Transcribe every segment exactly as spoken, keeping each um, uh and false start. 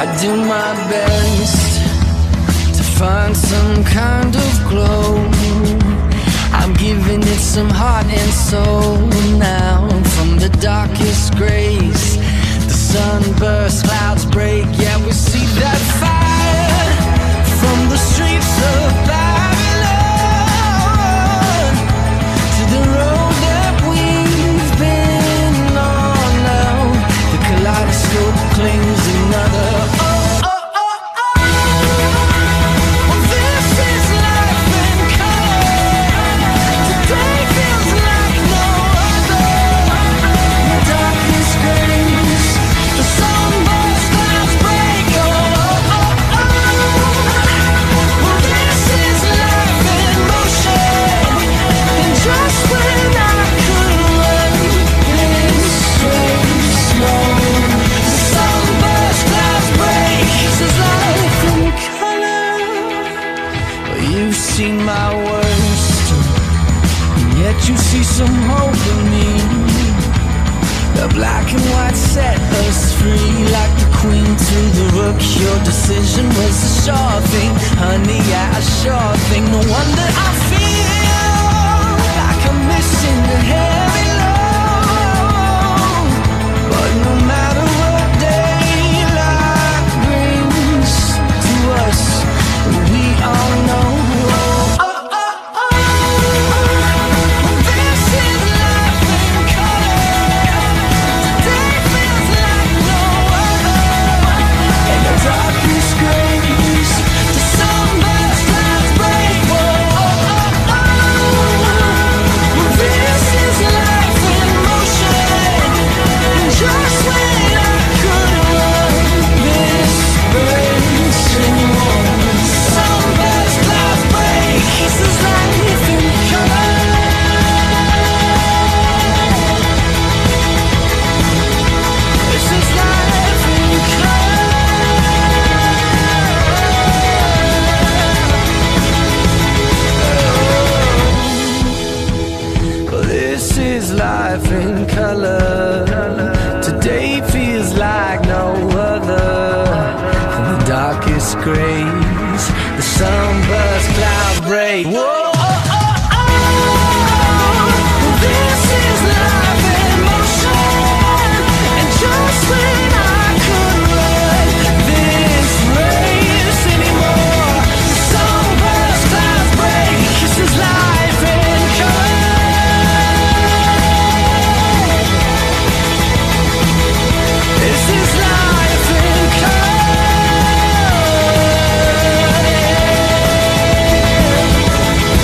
I do my best to find some kind of glow. I'm giving it some heart and soul now. From the darkest grays, the sunburst, clouds break. Yeah, we see that fire from the streets of Babylon to the road that we've been on now. The kaleidoscope claims another. Oh, oh, oh, oh. Well, this is life in color. Today feels like no other. The darkness grays, the sunburst, clouds break. Oh, oh, oh, oh. Well, this is life in motion. And just when I could run this race alone, the sunburst, clouds break. This is life in color. Well, you've seen my worst, and yet you see some hope in me. The black and white set us free, like the queen to the rook. Your decision was a sure thing, honey, yeah, a sure thing. No wonder I feel like I'm missing the heavy load. But no matter what daylight brings to us, we all know. Oh, oh, oh. This is life in color. Today feels like no other. In the darkest grays, the sunburst, clouds break. Oh, oh, oh, oh. This is life in motion. And just when I could run this race anymore, sunburst, clouds break. This is life in color. This is life in color. Well, this is life in color. Today feels like no other. In the darkest grays, the sunburst, cloud break. Whoa, oh, oh, oh. This is life in motion. And just when I could run this race anymore, the sunburst, clouds break. This is life in color. This is life in color.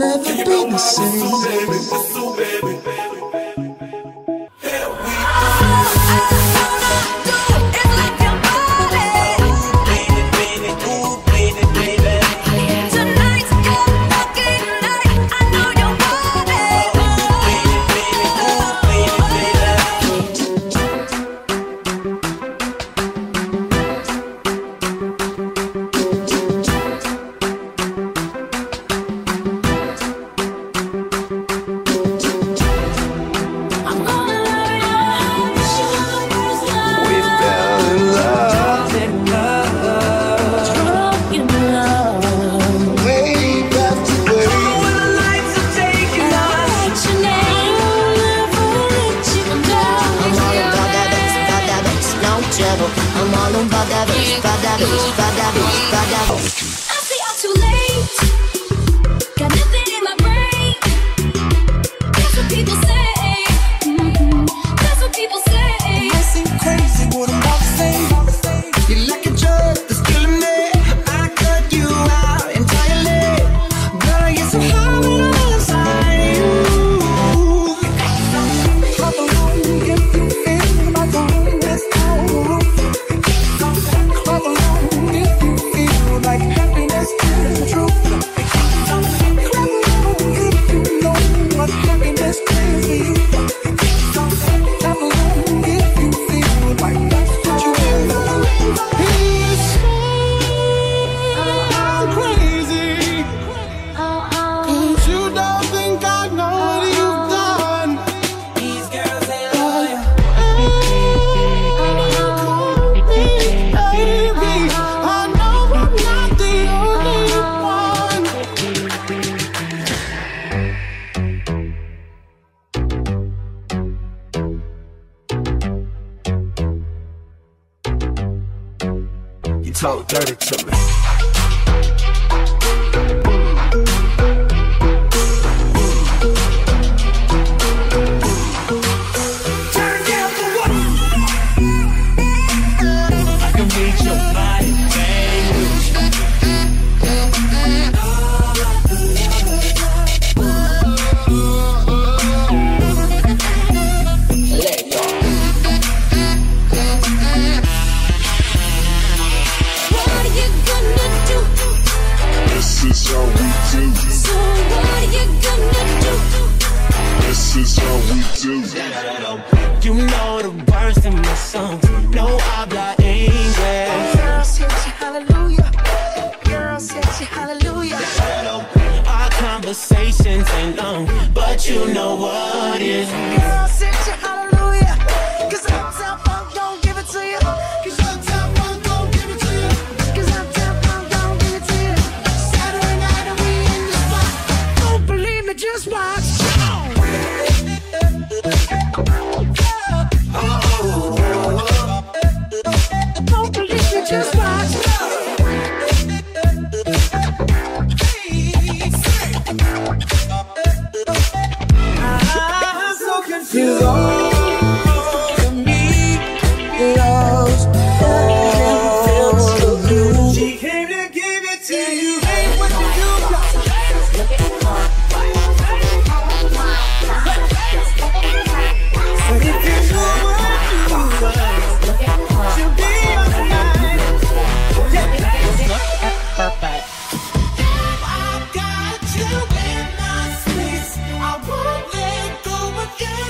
never be the same. Whistle, baby, whistle, baby. I'm all about that bitch, about that bitch, about that bitch, about that bitch. I say I'm too late, got nothing in my brain. That's what people say, mm-hmm. That's what people say. It might seem crazy what I'm about to say. You're like a drug that's killing me. I cut you out entirely. Girl, you're so hot inside you. Clap along if you feel my tone. Let's go. Clap along if you feel like happiness is the truth. Clap along if you know what happiness is for you. Clap along if you feel like that's what you want. He's so crazy. But you don't think I know what you've done. These girls ain't loyal. Baby, I know I'm not the only one. You talk dirty to me. Turn down for what? I can read your body language. Let go. What are you gonna do? This is how we do. So what are you gonna do? This is how we do. You know the words in my songs. No habla English. Girl, said you hallelujah. Girl, said you hallelujah. Our conversations ain't long, but you know what is. Girl, said you hallelujah. Cause Uptown Funk don't give it to you. Cause Uptown Funk don't give it to you. Cause Uptown Funk don't give it to you. Saturday night and we in the spot. Don't believe me, just watch. Don't believe me, just watch. I'm so confused. For me, lost. Oh, you. She came to give it to you. Hey, what you do? So if you know what you want, she'll be on the line. Perfect. I got you in my space. I won't let go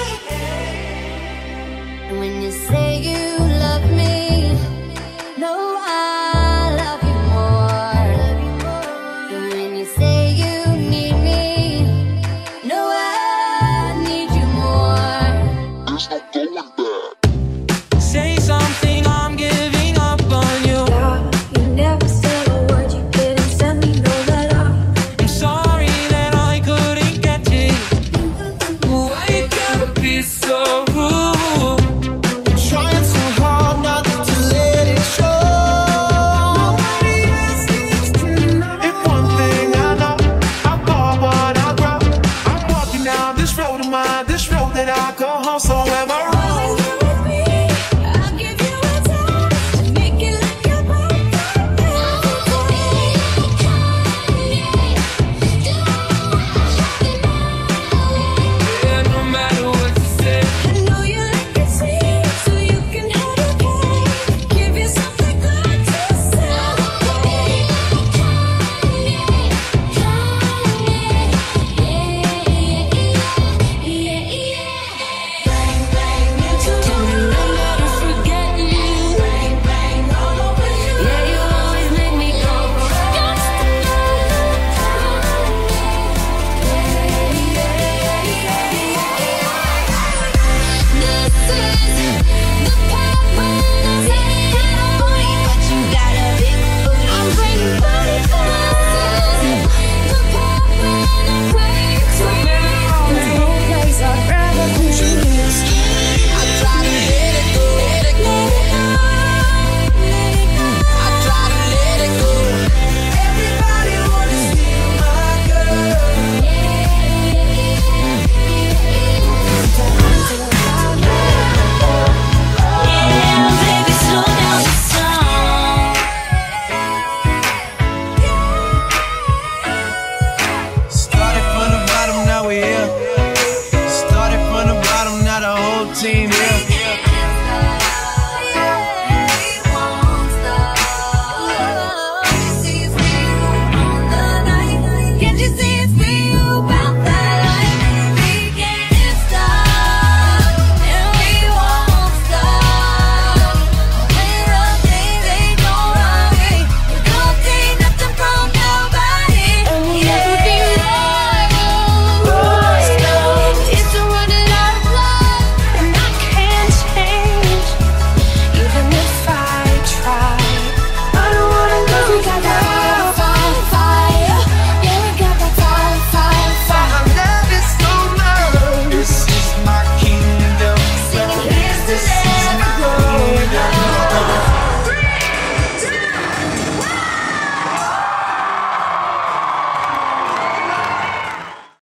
again. When you say you love me, no, I love you more. And when you say you need me, no, I need you more. There's no going back. Say something, I'm giving up on you. You never said a word, you didn't send me no letter. I'm sorry that I couldn't get to you. Why you gotta be so rude? Trying so hard not to let it show. Nobody else seems to know. If one thing I know, I bought what I grow. I'm walking down this road of mine, this road that I go home. So am I